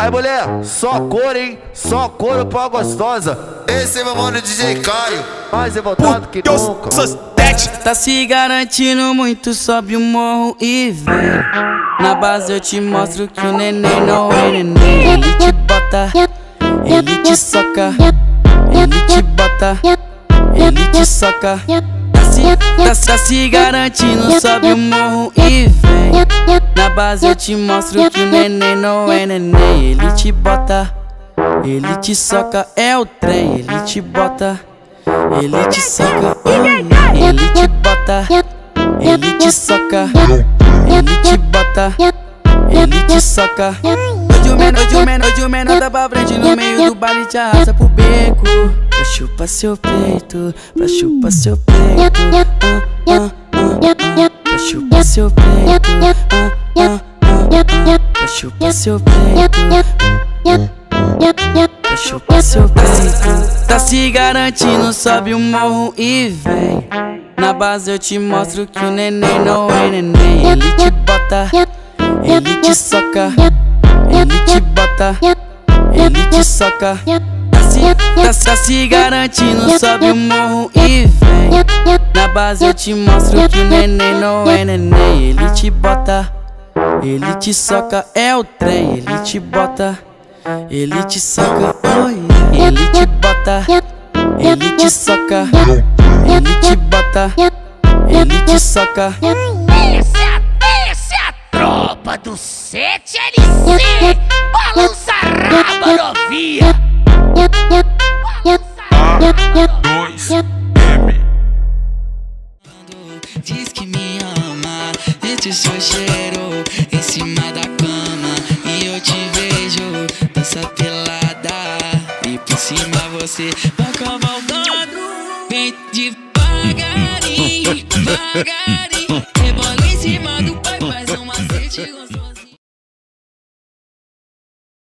Aí mulher, só cor, hein? Só couro pra gostosa. Esse é meu mano DJ Caio, Mais revoltado que nunca. Tá se garantindo muito, sobe o morro e vem. Na base eu te mostro que o neném não é neném. Ele te bota, ele te soca. Ele te bota, ele te soca. Tá se garantindo, sobe o morro e vem. Na base eu te mostro que o neném não é neném. Ele te bota, ele te soca, é o trem. Ele te bota, ele te soca, ele te bota, ele te soca, ele te bota, ele te soca. Hoje o menor tá pra frente no meio do baile, te arrasta pro beco. Pra chupar seu peito, pra chupar seu peito, pra chupar seu peito, pra chupar seu peito, pra chupar seu peito. Tá se garantindo, sobe o morro e vem. Na base eu te mostro que o neném não é neném. Ele te bota, ele te soca, ele te bota, ele te soca. Tá se garantindo, sobe o morro e vem. Na base eu te mostro que o neném não é neném. Ele te bota, ele te soca, é o trem. Ele te bota, ele te soca, ele te bota, ele te soca, ele te bota, ele te soca. Essa é a tropa do 7LC. Balança raba novinha. A2M. Diz que me ama, sente o seu cheiro em cima da cama. E eu te vejo, dança pelada. E por cima você vai cavalgando. Vem devagarinho, devagarinho, rebola em cima